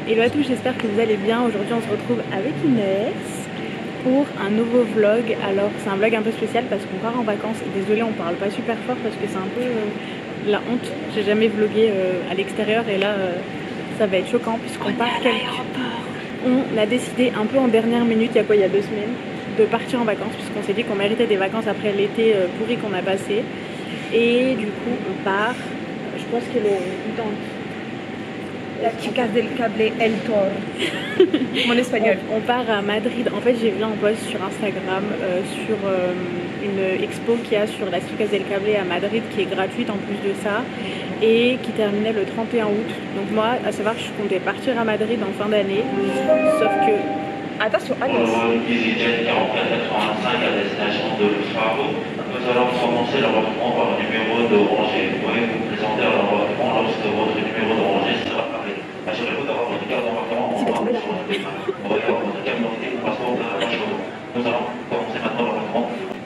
Hello à tous, j'espère que vous allez bien. Aujourd'hui on se retrouve avec Inès pour un nouveau vlog. Alors c'est un vlog un peu spécial parce qu'on part en vacances. Désolée, on parle pas super fort parce que c'est un peu la honte. J'ai jamais vlogué à l'extérieur et là ça va être choquant puisqu'on part quelque part. On a décidé un peu en dernière minute, il y a 2 semaines, de partir en vacances puisqu'on s'est dit qu'on méritait des vacances après l'été pourri qu'on a passé. Et du coup on part, je pense que La chica del cable El Toro. Mon espagnol. On part à Madrid. En fait, j'ai vu un post sur Instagram sur une expo qu'il y a sur la Chicas del Cable à Madrid qui est gratuite en plus de ça et qui terminait le 31 août. Donc moi, à savoir que je comptais partir à Madrid en fin d'année. Sauf que... Attention, Agnès. EasyJet 4485 à destination de Faro. Nous allons commencer l'embarquement par le numéro de rangée. Vous pouvez vous présenter à l'embarquement lorsque votre numéro de rangée sera appelé. Assurez-vous d'avoir votre carte d'embarquement en main sur votre main. Envoyez votre carte d'identité ou passeport de la chose. Nous allons commencer maintenant l'embarquement.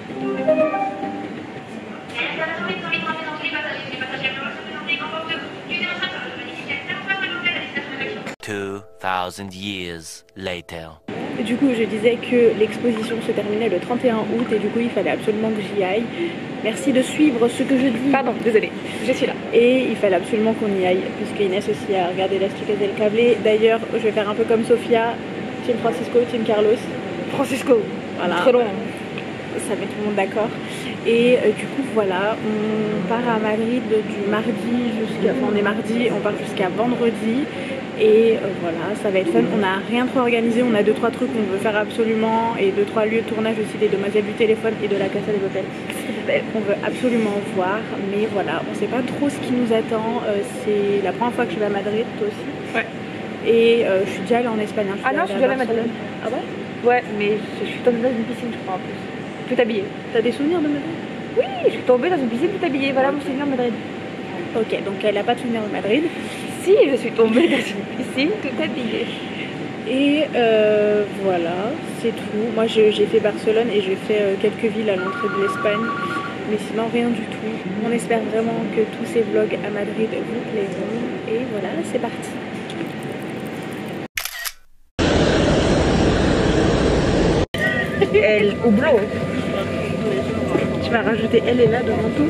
2000 years later. Et du coup, je disais que l'exposition se terminait le 31 août et du coup, il fallait absolument que j'y aille. Merci de suivre ce que je dis. Pardon, désolée, je suis là. Et il fallait absolument qu'on y aille, puisque Inès aussi a regardé la Chicas del Cable. D'ailleurs, je vais faire un peu comme Sofia, Team Francisco, Team Carlos. Francisco, Voilà. très long. Ça met tout le monde d'accord. Et du coup, voilà, on part à Madrid du mardi jusqu'à... Enfin, on est mardi, on part jusqu'à vendredi. Et voilà, ça va être fun. On n'a rien trop organisé, on a 2-3 trucs qu'on veut faire absolument et 2-3 lieux de tournage aussi des Demoiselles du téléphone et de la Casa de Papel qu'on veut absolument voir. Mais voilà, on sait pas trop ce qui nous attend. C'est la première fois que je vais à Madrid, toi aussi. Ouais. Et je suis déjà allée en Espagne. Ah non, je suis déjà allée à Madrid. Ah ouais? Ouais, mais je suis tombée dans une piscine, je crois, en plus. Tout habillée. T'as des souvenirs de Madrid? Oui, je suis tombée dans une piscine tout habillée. Voilà mon souvenir de Madrid. Ok, donc elle n'a pas de souvenir de Madrid. Si, je suis tombée dans une piscine tout habillée. Et voilà, c'est tout. Moi j'ai fait Barcelone et j'ai fait quelques villes à l'entrée de l'Espagne. Mais sinon rien du tout. On espère vraiment que tous ces vlogs à Madrid vous plairont. Et voilà, c'est parti. El Hublot. Tu vas rajouter elle est là devant tout.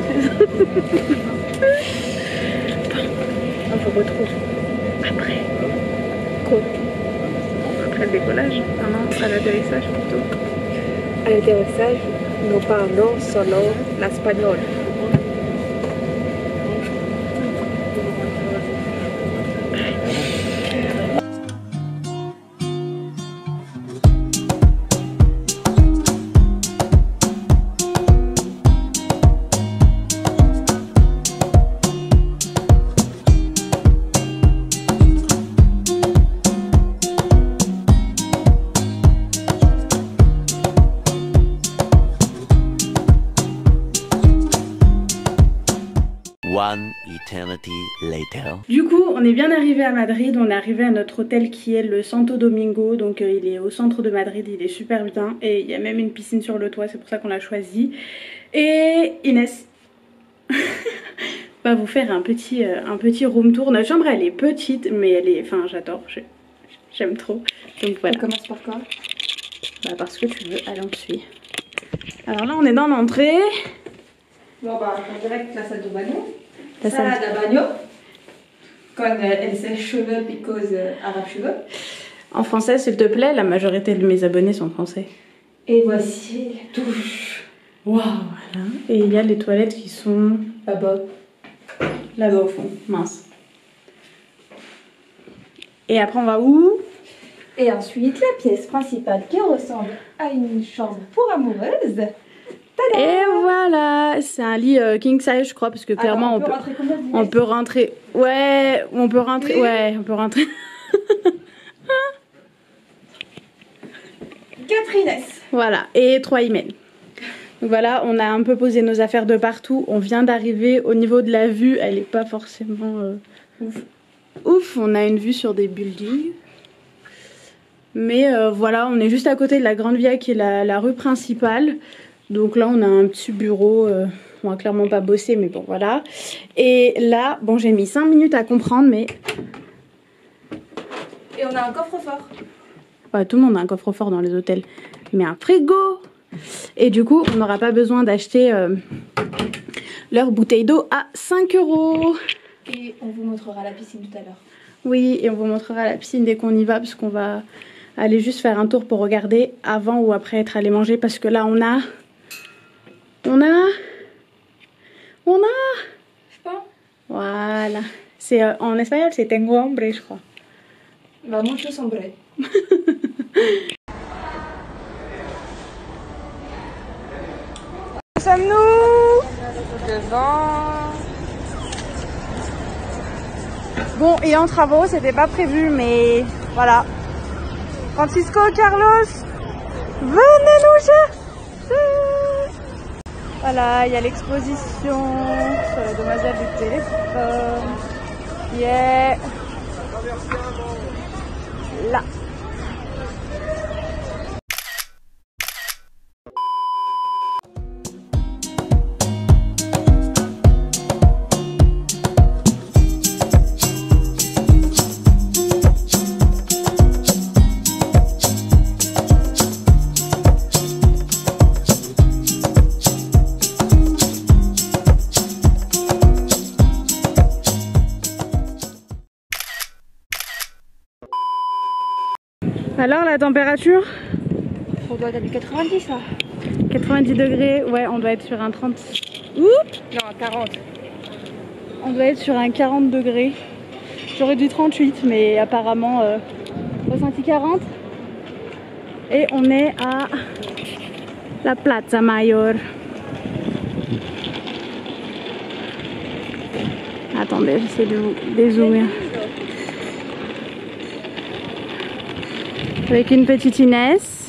On se retrouve après. Quoi? Après le décollage? Ah non, à l'atterrissage plutôt. À l'atterrissage, nous parlons solo l'espagnol. One eternity later. Du coup, on est bien arrivé à Madrid. On est arrivé à notre hôtel qui est le Santo Domingo. Donc il est au centre de Madrid, il est super bien. Et il y a même une piscine sur le toit, c'est pour ça qu'on l'a choisi. Et Inès va vous faire un petit room tour. Notre chambre elle est petite, mais elle est... Enfin j'adore, j'aime trop. Donc voilà. On commence par quoi? Bah parce que tu veux, allez on te suit. Alors là on est dans l'entrée. Bon bah, on dirait que la salle de baño. La salle Salade à bagno. Con el cheveux because arabe cheveux. En français s'il te plaît, la majorité de mes abonnés sont français. Et voici la douche. Waouh, voilà. Et il y a les toilettes qui sont Là-bas. là-bas au fond, mince. Et après on va où? Et ensuite la pièce principale qui ressemble à une chambre pour amoureuses. Tada! Et voilà, c'est un lit king size je crois parce que clairement alors, on peut rentrer combien d'Inès? on peut rentrer. Ouais, on peut rentrer. Oui. Ouais, on peut rentrer. Catherine. Voilà, et 3 emails. Donc voilà, on a un peu posé nos affaires de partout. On vient d'arriver. Au niveau de la vue, elle est pas forcément ouf. On a une vue sur des buildings. Mais voilà, on est juste à côté de la Grande Via qui est la rue principale. Donc là, on a un petit bureau. On va clairement pas bosser, mais bon, voilà. Et là, bon, j'ai mis 5 minutes à comprendre, mais Et on a un coffre-fort. Ouais, tout le monde a un coffre-fort dans les hôtels. Mais un frigo. Et du coup, on n'aura pas besoin d'acheter leur bouteille d'eau à 5 €. Et on vous montrera la piscine tout à l'heure. Oui, et on vous montrera la piscine dès qu'on y va, parce qu'on va aller juste faire un tour pour regarder avant ou après être allé manger, parce que là on a... Je sais pas. Voilà. C'est en espagnol, c'est tengo hambre, je crois. Bah, mucho sombre. Où sommes-nous? Devant. Bon, et en travaux, c'était pas prévu, mais voilà. Francisco, Carlos, venez nous chercher. Voilà, il y a l'exposition sur la demoiselle du téléphone. Yeah. Là. Alors la température? On doit être à du 90 là. 90 degrés, ouais, on doit être sur un 30. Oups! Non, 40. On doit être sur un 40 degrés. J'aurais dit 38, mais apparemment ressenti 40. Et on est à la Plaza Mayor. Attendez, j'essaie de vous dézoomer. Avec une petite Inès.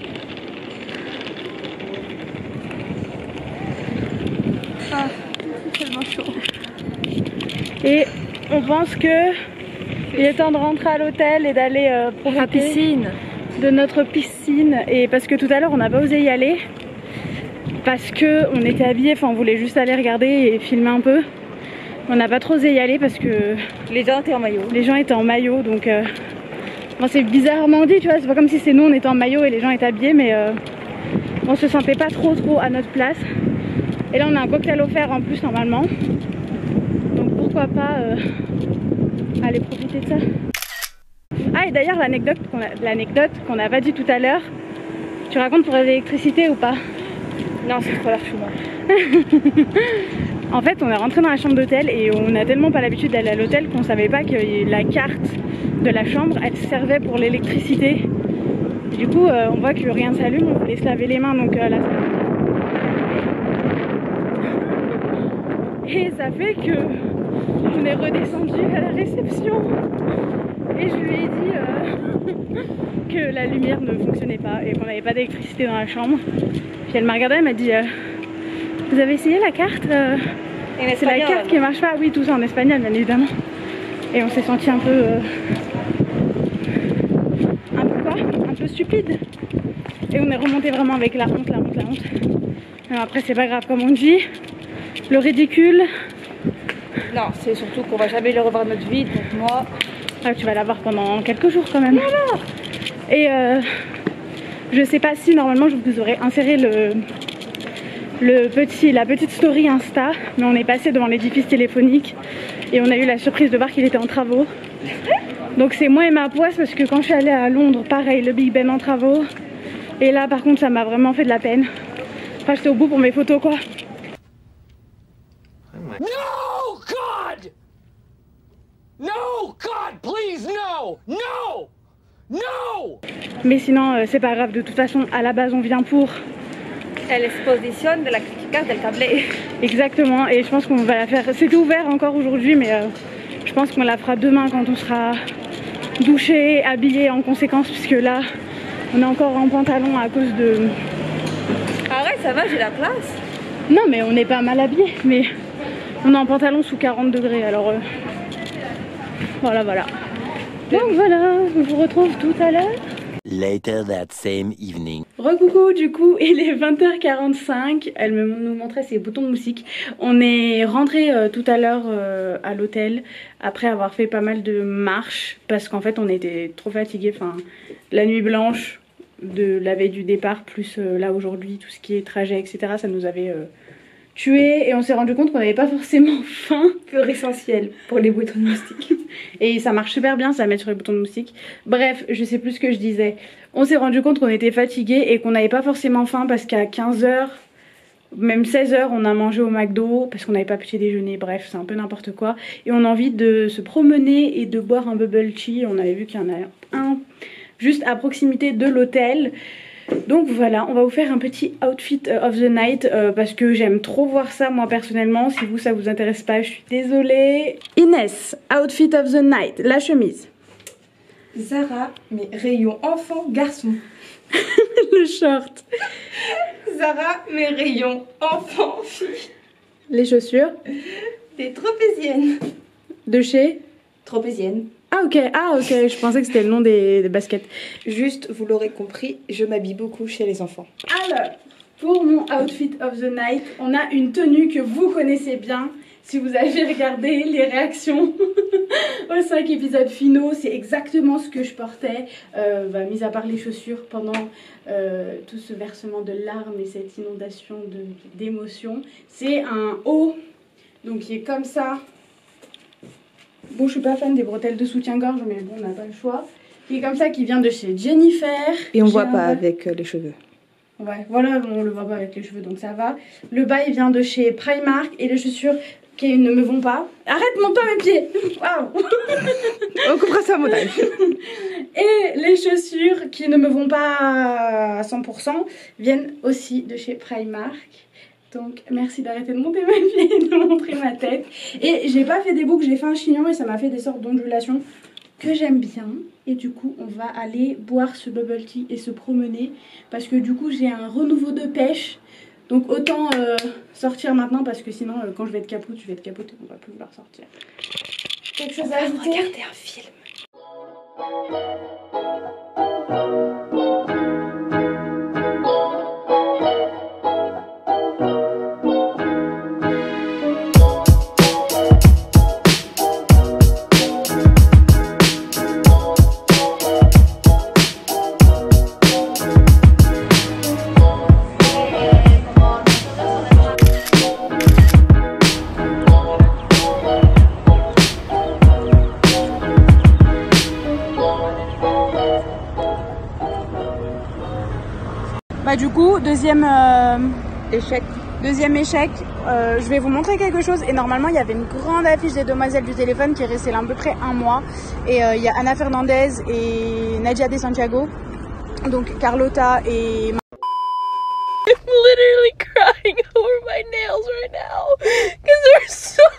Ah, c'est tellement chaud. Et on pense que il est temps de rentrer à l'hôtel et d'aller profiter de notre piscine. Et parce que tout à l'heure on n'a pas osé y aller. Parce que on était habillés, enfin on voulait juste aller regarder et filmer un peu. On n'a pas trop osé y aller parce que les gens étaient en maillot. Les gens étaient en maillot, donc bon, c'est bizarrement dit, tu vois, c'est pas comme si c'est nous on était en maillot et les gens étaient habillés, mais on se sentait pas trop à notre place. Et là on a un cocktail offert en plus normalement, donc pourquoi pas aller profiter de ça. Ah, et d'ailleurs l'anecdote qu'on n'a pas dit tout à l'heure, tu racontes pour l'électricité ou pas? Non, c'est trop largement. En fait, on est rentré dans la chambre d'hôtel et on a tellement pas l'habitude d'aller à l'hôtel qu'on savait pas que la carte de la chambre, elle servait pour l'électricité. Du coup, on voit que rien ne s'allume, on voulait se laver les mains, donc là, et ça fait que on est redescendu à la réception et je lui ai dit que la lumière ne fonctionnait pas et qu'on n'avait pas d'électricité dans la chambre. Puis elle m'a regardé, elle m'a dit vous avez essayé la carte? C'est la carte qui marche pas. Oui, tout ça en espagnol bien évidemment. Et on s'est senti un peu un peu stupide. Et on est remonté vraiment avec la honte. Mais après c'est pas grave, comme on dit, le ridicule. Non, c'est surtout qu'on va jamais le revoir de notre vie, donc moi. Ah, tu vas l'avoir pendant quelques jours quand même. Alors. Et je sais pas si normalement je vous aurais inséré la petite story Insta, mais on est passé devant l'édifice téléphonique et on a eu la surprise de voir qu'il était en travaux. Donc c'est moi et ma poisse, parce que quand je suis allée à Londres, pareil, le Big Ben en travaux. Et là par contre ça m'a vraiment fait de la peine. Enfin j'étais au bout pour mes photos quoi. No, God! No, God, please, no! No! No! Mais sinon c'est pas grave, de toute façon à la base on vient pour l'exposition de la carte del cable. Exactement, et je pense qu'on va la faire. C'était ouvert encore aujourd'hui, mais je pense qu'on la fera demain quand on sera douché, habillé en conséquence, puisque là on est encore en pantalon à cause de... Arrête, ça va, j'ai la place. Non mais on n'est pas mal habillé, mais on est en pantalon sous 40 degrés, alors voilà. Donc voilà, on vous retrouve tout à l'heure. later that same evening. Recoucou, du coup, il est 20h45. Elle nous montrait ses boutons de moustique. On est rentré tout à l'heure à l'hôtel après avoir fait pas mal de marches parce qu'en fait on était trop fatigués. Enfin, la nuit blanche de la veille du départ, plus là aujourd'hui, tout ce qui est trajet, etc., ça nous avait tués et on s'est rendu compte qu'on n'avait pas forcément faim. Pur essentiel pour les boutons de moustique. Et ça marche super bien, ça met sur les boutons de moustique. Bref, je sais plus ce que je disais. On s'est rendu compte qu'on était fatigués et qu'on n'avait pas forcément faim parce qu'à 15h, même 16h, on a mangé au McDo parce qu'on n'avait pas petit déjeuner. Bref, c'est un peu n'importe quoi. Et on a envie de se promener et de boire un bubble tea. On avait vu qu'il y en a un juste à proximité de l'hôtel. Donc voilà, on va vous faire un petit outfit of the night parce que j'aime trop voir ça moi personnellement. Si vous ça vous intéresse pas, je suis désolée. Inès, outfit of the night, la chemise. Zara, mais rayon enfant, garçon. Le short. Zara, mes rayons enfant, fille. Les chaussures. Des tropéziennes. De chez. Tropéziennes. Ah ok, je pensais que c'était le nom des baskets. Juste, vous l'aurez compris, je m'habille beaucoup chez les enfants. Alors, pour mon outfit of the night, on a une tenue que vous connaissez bien. Si vous avez regardé les réactions aux 5 épisodes finaux, c'est exactement ce que je portais, mis à part les chaussures, pendant tout ce versement de larmes et cette inondation d'émotions. C'est un haut, donc qui est comme ça. Bon, je suis pas fan des bretelles de soutien-gorge, mais bon, on n'a pas le choix. Qui est comme ça, qui vient de chez Jennifer. Et on voit pas avec les cheveux. Ouais, voilà, on le voit pas avec les cheveux, donc ça va. Le bas, il vient de chez Primark et les chaussures qui ne me vont pas. Arrête, monte pas mes pieds. Waouh. On coupera ça au montage. Et les chaussures qui ne me vont pas à 100% viennent aussi de chez Primark. Donc merci d'arrêter de monter mes pieds et de montrer ma tête. Et j'ai pas fait des boucles, j'ai fait un chignon et ça m'a fait des sortes d'ondulations que j'aime bien. Et du coup on va aller boire ce bubble tea et se promener parce que du coup j'ai un renouveau de pêche. Donc autant sortir maintenant parce que sinon quand je vais être capote, je vais être capote et on va plus vouloir sortir. Quelque chose à ajouter? Regarder un film. Bah du coup, deuxième Échec. je vais vous montrer quelque chose et normalement il y avait une grande affiche des demoiselles du téléphone qui est restée là à peu près un mois et il y a Anna Fernandez et Nadia De Santiago, donc Carlota et... I'm literally crying over my nails right now because they're so